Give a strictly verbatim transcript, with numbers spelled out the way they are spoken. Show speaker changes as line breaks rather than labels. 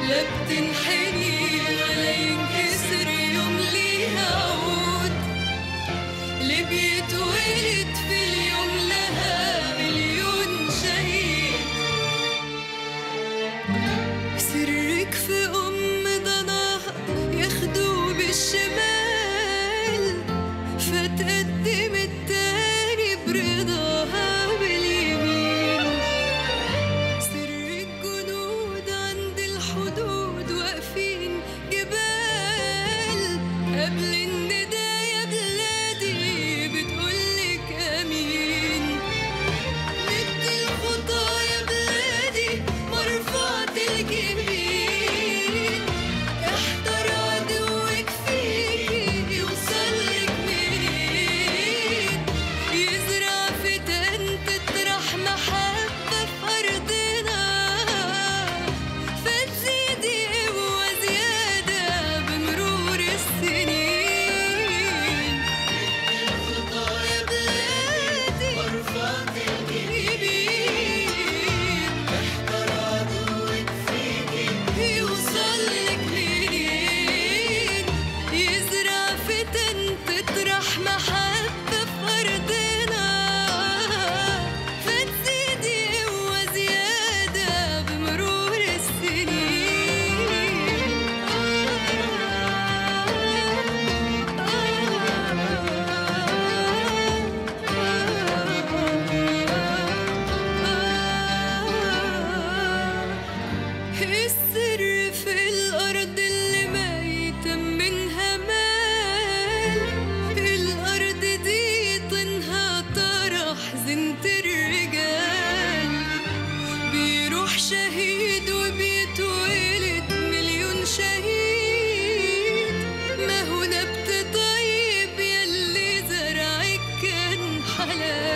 لا بتنحني ولا ينكسر يوم ليها عود، اللي بيتولد في اليوم لها مليون شهيد. سرك في أم ضناها ياخدوه بالشمال، فتقدم التاني برضاها باليمين. سر الجنود عند الحدود واقفين جبال، قبل الندى يا بلادي بتقولك أمين. مد الخطى يا بلادي مرفعة الجبين، احتر عدوك فيكي يوصلك منين. يزرع فتن تطرح محبة في أرضنا، فتزيدي قوة زيادة بمرور السنين. الخطى يا بلادي مرفعة الجبين، احتر عدوك فيكي يوصلك منين. يزرع فتن تطرح محبة في أرضنا، فتزيدي قوة زيادة بمرور السنين. السر في الأرض اللي ما يتم منها مال، الأرض دي طينها طرح زينة الرجال. بيروح شهيد وبيتولد مليون شهيد، ما هو نبت طيب يلي زرعك كان حلال.